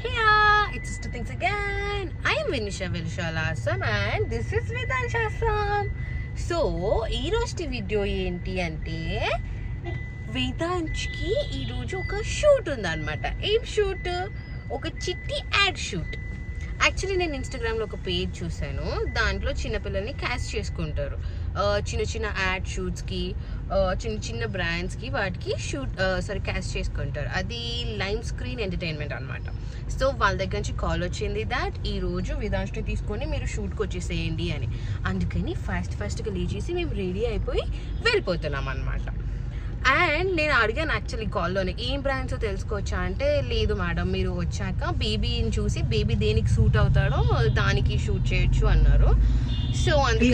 Hiya, it's Sister Things again. I am Vinisha Velushalasam and this is Vedanshasam. So, ee roju video enti ante Vedanshki ee roju oka shoot undannamata. Em shoot? Oka chitti ad shoot. Actually నేను ఇన్స్టాగ్రామ్లో ఒక page చూసాను. దాంట్లో చిన్నపిల్లల్ని caste చేసుకుంటారు. చిన్న చిన్న add షూట్స్కి, చిన్న చిన్న బ్రాండ్స్కి వాటికి క్యాస్ట్ చేసుకుంటారు. అది లైమ్ స్క్రీన్ ఎంటర్టైన్మెంట్ అనమాట. సో వాళ్ళ దగ్గర నుంచి కాల్ వచ్చింది దాట్ ఈరోజు విదాంష్ని తీసుకొని మీరు షూట్కి వచ్చేసేయండి అని. అందుకని ఫాస్ట్గా లేచేసి మేము రెడీ అయిపోయి వెళ్ళిపోతున్నాం అనమాట. అండ్ నేను అడిగాను యాక్చువల్లీ కాల్లోనే ఏం బ్రాండ్స్ తెలుసుకోవచ్చా అంటే, లేదు మేడం మీరు వచ్చాక బేబీని చూసి బేబీ దేనికి సూట్ అవుతాడో దానికి షూట్ చేయొచ్చు అన్నారు. సో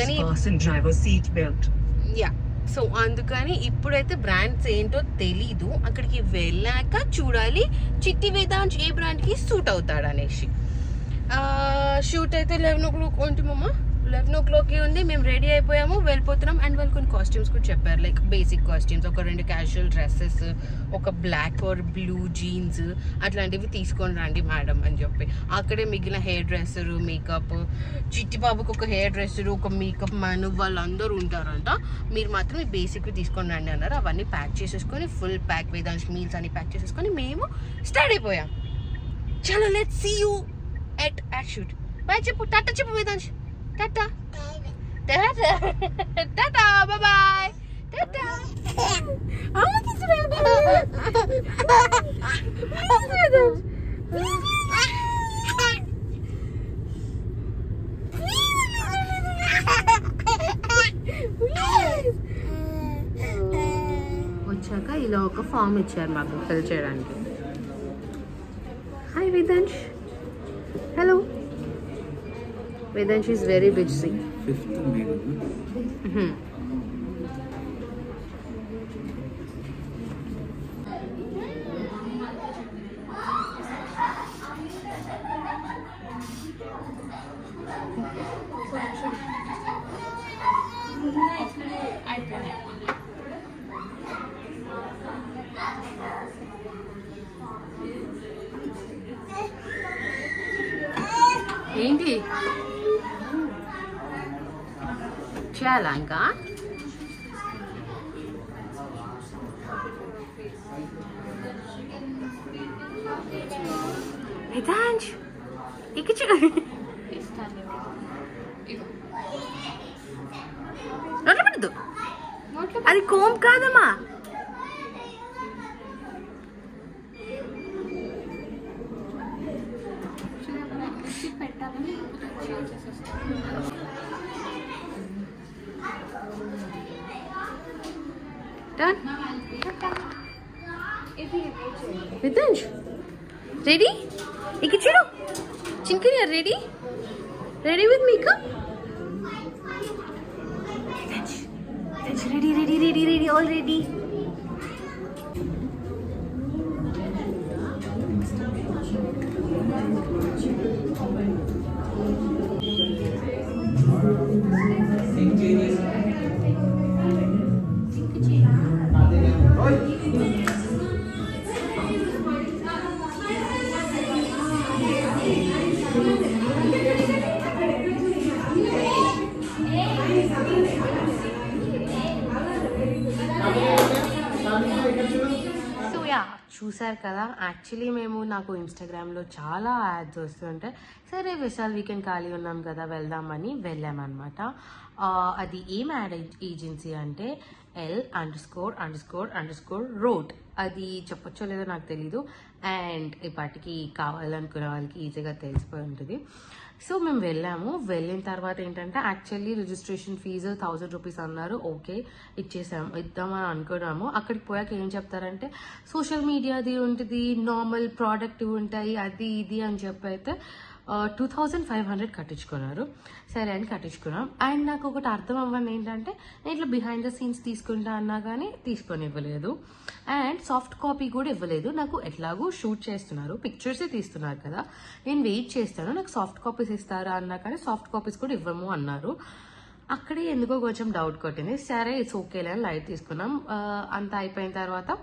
అందుకని ఇప్పుడైతే బ్రాండ్స్ ఏంటో తెలీదు. అక్కడికి వెళ్ళాక చూడాలి చిట్టి వేదాంశ్ ఏ బ్రాండ్కి సూట్ అవుతాడు అనేసి. షూట్ అయితే 11 o'clock ఉంది మమ్మ. 11 o'clock ఉంది. మేము రెడీ అయిపోయాము, వెళ్ళిపోతున్నాం. అండ్ వాళ్ళు కొన్ని కాస్ట్యూమ్స్ కూడా చెప్పారు, లైక్ బేసిక్ కాస్ట్యూమ్స్, ఒక 2 క్యాజువల్ డ్రెస్సెస్, ఒక బ్లాక్ ఆర్ బ్లూ జీన్స్ అట్లాంటివి తీసుకొని రండి మేడం అని చెప్పి. అక్కడే మిగిలిన హెయిర్ డ్రెస్సరు, మేకప్, చిట్టి బాబుకి ఒక హెయిర్ డ్రెస్సరు, ఒక మేకప్ మ్యాన్ వాళ్ళందరూ ఉంటారంట. మీరు మాత్రం ఈ బేసిక్వి తీసుకొని రండి అన్నారు. అవన్నీ ప్యాక్ చేసేసుకొని ఫుల్ ప్యాక్ వేదాంశ్ మీల్స్ అన్ని ప్యాక్ చేసేసుకొని మేము స్టార్ట్ అయిపోయాం. చలో let's see you at shoot. Bye చెప్పు, టాటా చెప్పు Vedansh. Tata. Tata. Tata. Bye-bye. Tata. I want to see that. వచ్చాక ఇలా ఒక ఫామ్ ఇచ్చారు మాకు ఫిల్ చేయడానికి. Hi Vedansh. Hello. Vedansh is very busy. 5th May. ఏంటి చేయాలా ఇంకా? వేదాంశ్ ఇక నోట్లో పెట్టద్దు, అది కోమ్ కాదమ్మా. Vedansh, ready? Iki chudu. Chinkini, are ready? Ready with makeup? Vedansh, ready, all ready. చూసారు కదా, యాక్చువల్లీ నాకు ఇన్స్టాగ్రామ్లో చాలా యాడ్స్ వస్తుంటాయి. సరే విశాల్ వీకెండ్ ఖాళీ ఉన్నాం కదా వెళ్దామని వెళ్ళామన్నమాట. అది ఏం యాడ్ ఏజెన్సీ అంటే L___road. అది చెప్పొచ్చో లేదో నాకు తెలీదు. అండ్ ఈ పాటికి కావాలనుకునే వాళ్ళకి ఈజీగా తెలిసిపోయి ఉంటుంది. సో మేము వెళ్ళాము. వెళ్ళిన తర్వాత ఏంటంటే యాక్చువల్లీ రిజిస్ట్రేషన్ ఫీజు 1000 రూపీస్ అన్నారు. ఓకే ఇద్దామని అనుకున్నాము. అక్కడికి పోయాక ఏం చెప్తారంటే సోషల్ మీడియాది ఉంటుంది, నార్మల్ ప్రోడక్ట్ ఉంటాయి, అది ఇది అని చెప్పి అయితే 2500 కట్టించుకున్నారు. సరే అని కట్టించుకున్నాం. అండ్ నాకు ఒకటి అర్థం అవ్వని ఏంటంటే, నేను ఇట్లా బిహైండ్ ద సీన్స్ తీసుకుంటా అన్నా కానీ తీసుకొని ఇవ్వలేదు. అండ్ సాఫ్ట్ కాపీ కూడా ఇవ్వలేదు. నాకు ఎట్లాగూ షూట్ చేస్తున్నారు, పిక్చర్సే తీస్తున్నారు కదా, నేను వెయిట్ చేస్తాను, నాకు సాఫ్ట్ కాపీస్ ఇస్తారా అన్నా కానీ సాఫ్ట్ కాపీస్ కూడా ఇవ్వము అన్నారు. అక్కడే ఎందుకో కొంచెం డౌట్ కొట్టింది. సరే ఇట్స్ ఓకేలే అని లైట్ తీసుకున్నాం. అంతా అయిపోయిన తర్వాత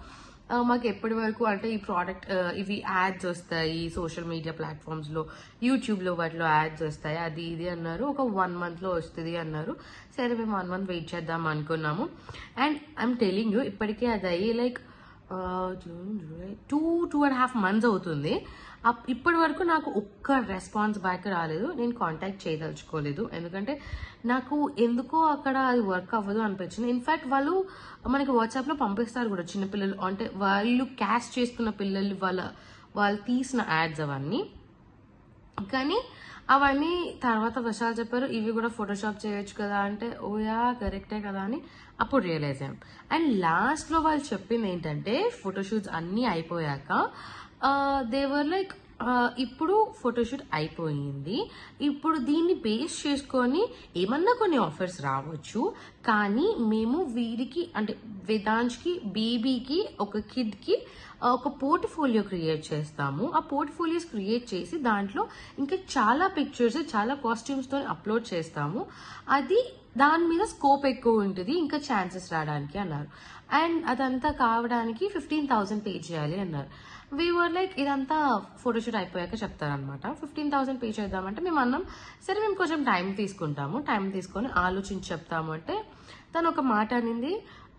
మాకు ఎప్పటి వరకు అంటే ఈ ప్రోడక్ట్ ఇవి యాడ్స్ వస్తాయి సోషల్ మీడియా ప్లాట్ఫామ్స్లో, యూట్యూబ్లో వాటిలో యాడ్స్ వస్తాయి, అది ఇది అన్నారు. ఒక 1 monthలో వస్తుంది అన్నారు. సరే మేము 1 month వెయిట్ చేద్దాం అనుకున్నాము. అండ్ ఐఎమ్ టెలింగ్ యూ, ఇప్పటికే అది అయ్యి లైక్ జూన్, జూలై 2.5 months అవుతుంది. ఇప్పటి వరకు నాకు ఒక్క రెస్పాన్స్ బ్యాక్ రాలేదు. నేను కాంటాక్ట్ చేయదలుచుకోలేదు, ఎందుకంటే నాకు ఎందుకో అక్కడ అది వర్క్ అవ్వదు అనిపించింది. ఇన్ఫాక్ట్ వాళ్ళు మనకి వాట్సాప్లో పంపిస్తారు కూడా, చిన్నపిల్లలు అంటే వాళ్ళు క్యాష్ చేసుకున్న పిల్లలు వాళ్ళు తీసిన యాడ్స్ అవన్నీ. కానీ అవన్నీ తర్వాత విషయాలు చెప్పారు, ఇవి కూడా ఫోటోషాప్ చేయొచ్చు కదా అంటే, ఓయా కరెక్టే కదా అని అప్పుడు రియలైజ్ అయ్యాం. అండ్ లాస్ట్లో వాళ్ళు చెప్పింది ఏంటంటే, ఫోటోషూట్స్ అన్నీ అయిపోయాక దేవర్ లైక్ ఇప్పుడు ఫోటోషూట్ అయిపోయింది, ఇప్పుడు దీన్ని బేస్ చేసుకొని ఏమన్నా కొన్ని ఆఫర్స్ రావచ్చు, కానీ మేము వీరికి అంటే వేదాంశ్కి, బేబీకి, ఒక కిడ్కి ఒక పోర్ట్ఫోలియో క్రియేట్ చేస్తాము. ఆ పోర్ట్ఫోలియోస్ క్రియేట్ చేసి దాంట్లో ఇంకా చాలా పిక్చర్స్, చాలా కాస్ట్యూమ్స్తో అప్లోడ్ చేస్తాము. అది దాని మీద స్కోప్ ఎక్కువ ఉంటుంది, ఇంకా ఛాన్సెస్ రావడానికి అన్నారు. అండ్ అదంతా కావడానికి 15,000 పే చేయాలి అన్నారు. వీ వర్ లైక్ ఇదంతా ఫోటోషూట్ అయిపోయాక చెప్తారనమాట. 15,000 పే చేద్దామంటే మేము అన్నాం సరే మేము కొంచెం టైం తీసుకుంటాము, టైం తీసుకొని ఆలోచించి చెప్తాము అంటే తను ఒక మాట అనింది,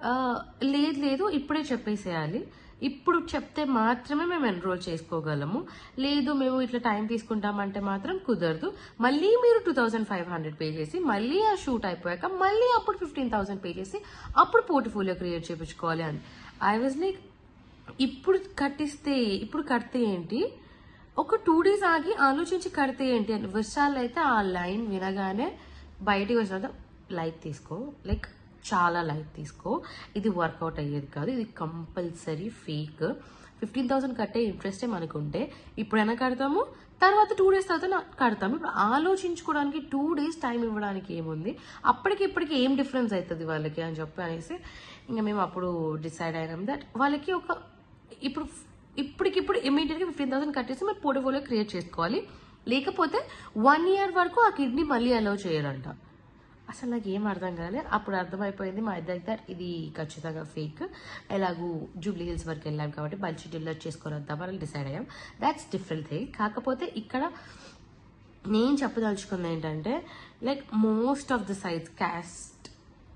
లేదు ఇప్పుడే చెప్పేసేయాలి, ఇప్పుడు చెప్తే మాత్రమే మేము ఎన్రోల్ చేసుకోగలము, లేదు మేము ఇట్లా టైం తీసుకుంటామంటే మాత్రం కుదరదు, మళ్ళీ మీరు 2,500 పే చేసి మళ్ళీ ఆ షూట్ అయిపోయాక మళ్ళీ అప్పుడు 15,000 పే చేసి అప్పుడు పోర్ట్ఫోలియో క్రియేట్ చేయించుకోవాలి అని. ఐ వాజ్ లైక్ ఇప్పుడు కడితే ఏంటి, ఒక 2 days ఆగి ఆలోచించి కడితే ఏంటి అని. విశాల్ అయితే ఆ లైన్ వినగానే బయటికి వచ్చిన లైట్ తీసుకో, లైక్ చాలా లైట్ తీసుకో, ఇది వర్కౌట్ అయ్యేది కాదు, ఇది కంపల్సరీ ఫేక్. 15,000 కట్టే ఇంట్రెస్టే మనకుంటే ఇప్పుడైనా కడతాము, తర్వాత 2 days తర్వాత కడతాము. ఇప్పుడు ఆలోచించుకోవడానికి 2 days టైం ఇవ్వడానికి ఏముంది, అప్పటికిప్పటికి ఏం డిఫరెన్స్ అవుతుంది వాళ్ళకి అని చెప్పి అనేసి ఇంకా మేము అప్పుడు డిసైడ్ అయినాం దట్ వాళ్ళకి ఒక ఇప్పటికిప్పుడు ఇమీడియట్గా 15,000 కట్టేసి మీరు పోర్ట్ఫోలియో క్రియేట్ చేసుకోవాలి, లేకపోతే 1 year వరకు ఆ కిడ్నీ మళ్ళీ అలౌ చేయరంట. అసలు నాకు ఏం అర్థం కాలేదు. అప్పుడు అర్థమైపోయింది మా ఇద్దరికి దట్ ఇది ఖచ్చితంగా ఫేక్. ఎలాగూ జూబ్లీ హిల్స్ వరకు వెళ్ళాం కాబట్టి మంచి డిల్లర్ చేసుకొని వద్దామని డిసైడ్ అయ్యాం. That's different thing. కాకపోతే ఇక్కడ నేను చెప్పదలుచుకుంది ఏంటంటే like most of the sites cast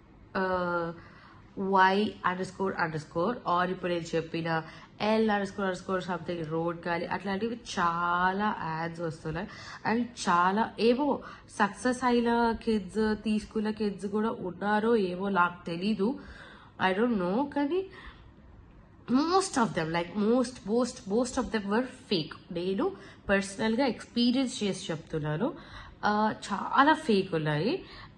Y__, or ఇప్పుడు నేను చెప్పిన L___ సంథింగ్ రోడ్ కానీ అట్లాంటివి చాలా యాడ్స్ వస్తున్నాయి. అండ్ చాలా ఏవో సక్సెస్ అయిన కిడ్స్, తీసుకున్న కిడ్స్ కూడా ఉన్నారో ఏవో నాకు తెలీదు, ఐ డోంట్ నో. కానీ most of them like most of them were fake. నేను పర్సనల్గా ఎక్స్పీరియన్స్ చేసి చెప్తున్నాను, చాలా ఫేక్ ఉన్నాయి.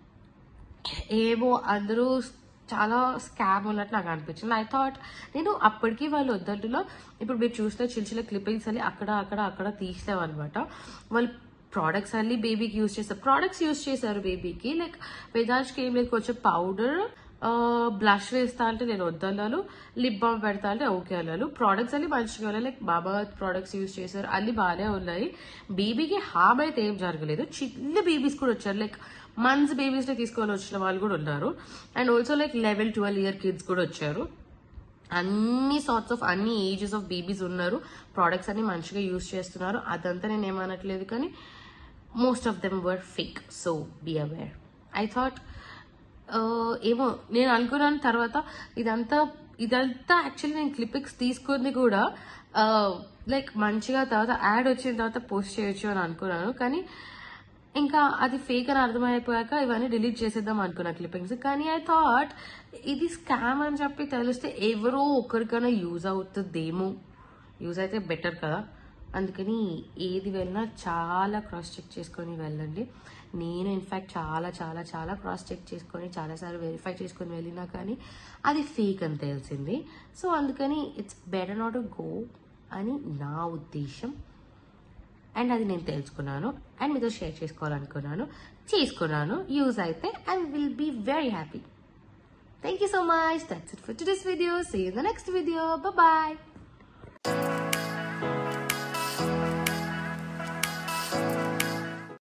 ఏమో అందరూ చాలా స్కామ్ ఉన్నట్టు నాకు అనిపించింది. ఐ థాట్ నేను అప్పటికి వాళ్ళు వద్దంటున్నా. ఇప్పుడు మీరు చూస్తే చిన్న క్లిప్పింగ్స్ అని అక్కడ తీసామన్నమాట. వాళ్ళు ప్రోడక్ట్స్ అన్ని బేబీకి యూజ్ చేస్తారు, ప్రోడక్ట్స్ యూజ్ చేశారు బేబీకి. లైక్ వేదాంశ్కి ఏం లేదు, కొంచెం పౌడర్, బ్లష్ వేస్తా అంటే నేను వద్దన్నాను, లిప్ బామ్ పెడతా అంటే ఓకే అన్నాను. ప్రోడక్ట్స్ అన్ని మంచిగా ఉన్నాయి, లైక్ బాబా ప్రోడక్ట్స్ యూజ్ చేశారు, అన్ని బాగానే ఉన్నాయి. బేబీకి హామ్ అయితే ఏం జరగలేదు. చిన్న బేబీస్ కూడా వచ్చారు, లైక్ మంత్స్ బేబీస్ ని తీసుకొని వచ్చిన వాళ్ళు కూడా ఉన్నారు. And also like 11-12 year kids కూడా వచ్చారు. అన్ని సార్ట్స్ ఆఫ్ అన్ని ఏజెస్ ఆఫ్ బేబీస్ ఉన్నారు. ప్రోడక్ట్స్ అన్ని మంచిగా యూజ్ చేస్తున్నారు, అదంతా నేను ఏమనట్లేదు. కానీ most of them were fake, so be aware. I thought ఏమో నేను అనుకున్నాను తర్వాత ఇదంతా యాక్చువల్లీ నేను క్లిప్పింగ్స్ తీసుకుంది కూడా లైక్ మంచిగా తర్వాత యాడ్ వచ్చిన తర్వాత పోస్ట్ చేయొచ్చు అని అనుకున్నాను. కానీ ఇంకా అది ఫేక్ అని అర్థమైపోయాక ఇవన్నీ డిలీట్ చేసేద్దాం అనుకున్నా క్లిప్పింగ్స్. కానీ ఐ థాట్ ఇది స్కామ్ అని చెప్పి తెలిస్తే ఎవరో ఒకరికైనా యూజ్ అవుతుందేమో, యూజ్ అయితే బెటర్ కదా. అందుకని ఏది వెళ్ళినా చాలా క్రాస్ చెక్ చేసుకొని వెళ్ళండి. నేను ఇన్ఫ్యాక్ట్ చాలా క్రాస్ చెక్ చేసుకొని చాలాసార్లు వెరిఫై చేసుకొని వెళ్ళినా కానీ అది ఫేక్ అని తెలిసింది. సో అందుకని it's better not to go అని నా ఉద్దేశం. అండ్ అది నేను తెలుసుకున్నాను అండ్ మీతో షేర్ చేసుకున్నాను. యూజ్ అయితే I will be very happy. Thank you so much. That's it for today's video. See you in the next video. Bye-bye.